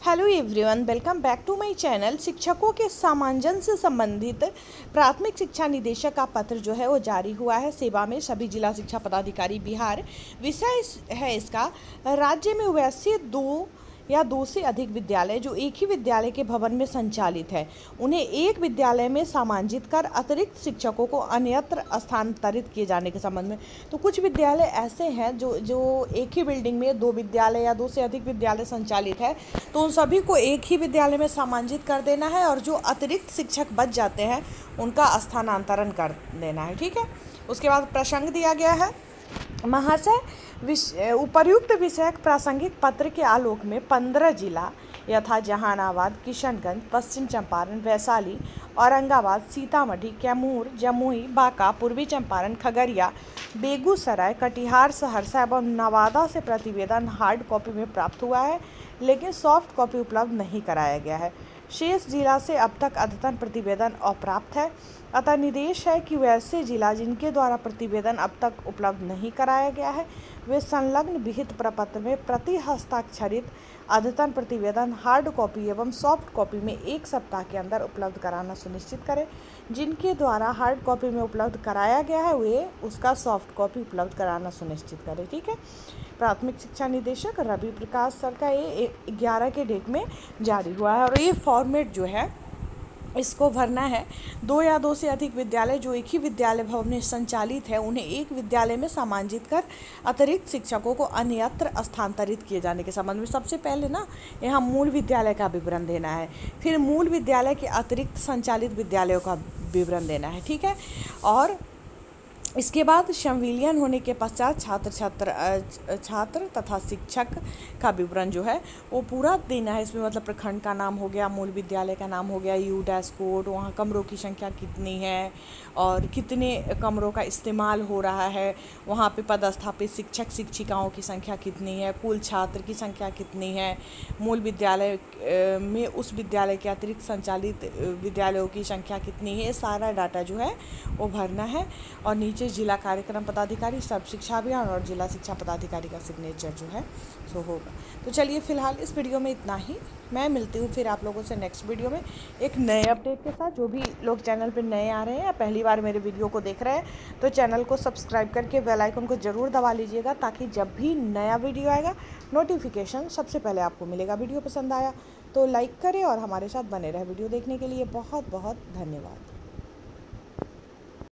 Hello everyone, welcome back to my channel. शिक्षकों के सामंजस्य से संबंधित प्राथमिक शिक्षा निदेशक का पत्र जो है वो जारी हुआ है। सेवा में सभी जिला शिक्षा पदाधिकारी बिहार। विषय है इसका, राज्य में वैसे दो या दो से अधिक विद्यालय जो एक ही विद्यालय के भवन में संचालित है, उन्हें एक विद्यालय में समांजित कर अतिरिक्त शिक्षकों को अन्यत्र स्थानांतरित किए जाने के संबंध में। तो कुछ विद्यालय ऐसे हैं जो एक ही बिल्डिंग में दो विद्यालय या दो से अधिक विद्यालय संचालित है, तो उन सभी को एक ही विद्यालय में समांजित कर देना है और जो अतिरिक्त शिक्षक बच जाते हैं उनका स्थानांतरण कर देना है। ठीक है। उसके बाद प्रसंग दिया गया है, महाशय उपर्युक्त विषयक प्रासंगिक पत्र के आलोक में 15 जिला यथा जहानाबाद, किशनगंज, पश्चिम चंपारण, वैशाली, औरंगाबाद, सीतामढ़ी, कैमूर, जमुई, बांका, पूर्वी चंपारण, खगड़िया, बेगूसराय, कटिहार, सहरसा एवं नवादा से प्रतिवेदन हार्ड कॉपी में प्राप्त हुआ है, लेकिन सॉफ्ट कॉपी उपलब्ध नहीं कराया गया है। शेष जिला से अब तक अद्यतन प्रतिवेदन अप्राप्त है। अतः निर्देश है कि वैसे जिला जिनके द्वारा प्रतिवेदन अब तक उपलब्ध नहीं कराया गया है, वे संलग्न विहित प्रपत्र में प्रति हस्ताक्षरित अद्यतन प्रतिवेदन हार्ड कॉपी एवं सॉफ्ट कॉपी में 1 सप्ताह के अंदर उपलब्ध कराना सुनिश्चित करें। जिनके द्वारा हार्ड कॉपी में उपलब्ध कराया गया है वे उसका सॉफ्ट कॉपी उपलब्ध कराना सुनिश्चित करें। ठीक है। प्राथमिक शिक्षा निदेशक रवि प्रकाश सर का ये 11 के डेट में जारी हुआ है और ये फॉर्मेट जो है इसको भरना है। दो या दो से अधिक विद्यालय जो एक ही विद्यालय भवन में संचालित है, उन्हें एक विद्यालय में समांजित कर अतिरिक्त शिक्षकों को अन्यत्र स्थानांतरित किए जाने के संबंध में सबसे पहले ना यहाँ मूल विद्यालय का विवरण देना है, फिर मूल विद्यालय के अतिरिक्त संचालित विद्यालयों का विवरण देना है। ठीक है। और इसके बाद संविलियन होने के पश्चात छात्र तथा शिक्षक का विवरण जो है वो पूरा देना है। इसमें मतलब प्रखंड का नाम हो गया, मूल विद्यालय का नाम हो गया, यू डैश कोड, वहाँ कमरों की संख्या कितनी है और कितने कमरों का इस्तेमाल हो रहा है, वहाँ पे पदस्थापित शिक्षक शिक्षिकाओं की संख्या कितनी है, कुल छात्र की संख्या कितनी है, मूल विद्यालय में उस विद्यालय के अतिरिक्त संचालित विद्यालयों की संख्या कितनी है, सारा डाटा जो है वो भरना है। और नीचे जिला कार्यक्रम पदाधिकारी, सर्व शिक्षा अभियान और जिला शिक्षा पदाधिकारी का सिग्नेचर जो है सो होगा। तो चलिए फिलहाल इस वीडियो में इतना ही। मैं मिलती हूँ फिर आप लोगों से नेक्स्ट वीडियो में एक नए अपडेट के साथ। जो भी लोग चैनल पर नए आ रहे हैं या पहली बार मेरे वीडियो को देख रहे हैं तो चैनल को सब्सक्राइब करके बेल आइकन को ज़रूर दबा लीजिएगा, ताकि जब भी नया वीडियो आएगा नोटिफिकेशन सबसे पहले आपको मिलेगा। वीडियो पसंद आया तो लाइक करें और हमारे साथ बने रहे। वीडियो देखने के लिए बहुत बहुत धन्यवाद।